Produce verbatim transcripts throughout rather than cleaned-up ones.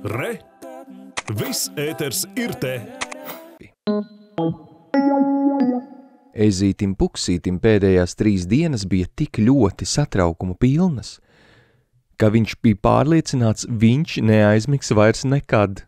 Re! Viss ēters ir te! Ezītim Puksītim pēdējās trīs dienas bija tik ļoti satraukuma pilnas, ka viņš bija pārliecināts, viņš neaizmigs vairs nekad.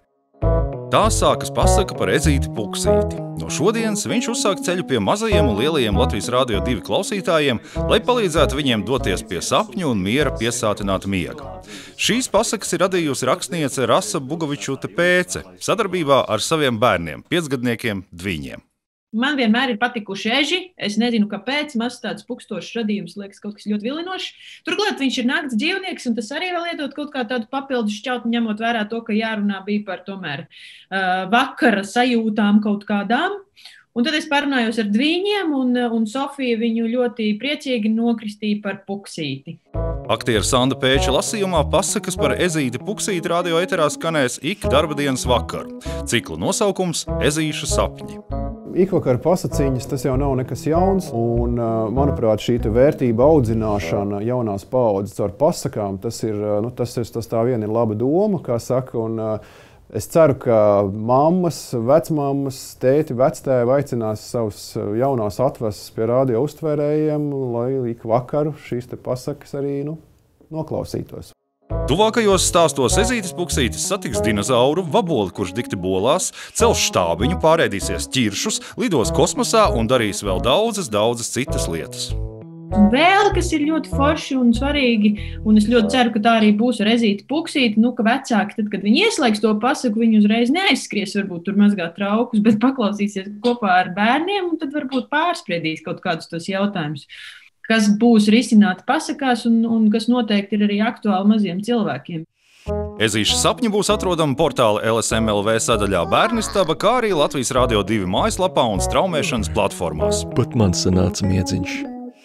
Tā sākas pasaka par Ezīti Puksīti. No šodienas viņš uzsāk ceļu pie mazajiem un lielajiem Latvijas Rādio divi klausītājiem, lai palīdzētu viņiem doties pie sapņu un miera piesātināta miega. Šīs pasakas ir radījusi rakstniece Rasa Bugovičute Pēce sadarbībā ar saviem bērniem, piecgadniekiem Dviņiem. Man vienmēr ir patikuši eži. Es nezinu, kāpēc. Mazs tāds pukstošs radījums liekas kaut kas ļoti vilinošs. Turklāt viņš ir nakts dzīvnieks, un tas arī vēl iedod kaut kā tādu papildus šķautni, ņemot vērā to, ka jārunā bija par tomēr uh, vakara sajūtām kaut kādām. Un tad es parunājos ar Dviņiem, un, un Sofija viņu ļoti priecīgi nokristīja par Puksīti. Aktiera Sanda Pēča lasījumā pasakas par Ezīti Puksīti radio eterā skanēs ik darbadienas vakaru. Cikla nosaukums Ezīšu sapņi. Ikvakar pasaciņas, tas jau nav nekas jauns, un, manuprāt, šī vērtība audzināšana jaunās paaudzes ar pasakām, tas ir, nu, tas ir, tas tā viena ir laba doma, kā saka, un es ceru, ka mammas, vecmammas, tēti, vectēvi aicinās savus jaunās atvases pie radio uztvērējiem, lai ik vakaru šīs te pasakas arī, nu, noklausītos. Tuvākajos stāstos Ezītis Puksītis satiks dinozauru, vaboli, kurš dikti bolās, cels štābiņu, pārēdīsies ķiršus, lidos kosmosā un darīs vēl daudzas, daudzas citas lietas. Vēl, kas ir ļoti forši un svarīgi, un es ļoti ceru, ka tā arī būs ar Ezīti Puksīti, nu, ka vecāki, tad, kad viņi ieslēgs to pasaku, viņi uzreiz neaizskries, varbūt tur mazgāt traukus, bet paklausīsies kopā ar bērniem, un tad varbūt pārspriedīs kaut kādus tos jautājumus, kas būs risināti pasakās un, un kas noteikti ir arī aktuāli maziem cilvēkiem. Ezīšu sapņi būs atrodami portāla L S M L V sadaļā Bērnistaba, kā arī Latvijas Rādio divi mājaslapā un straumēšanas platformās. Pat man sanāca miedziņš.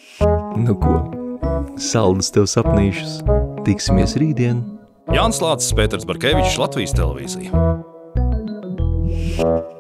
Nu ko, saldus tev sapnīšus. Tiksimies rītdien. Jānis Lācis, Pēters Barkevičs, Latvijas televīzija.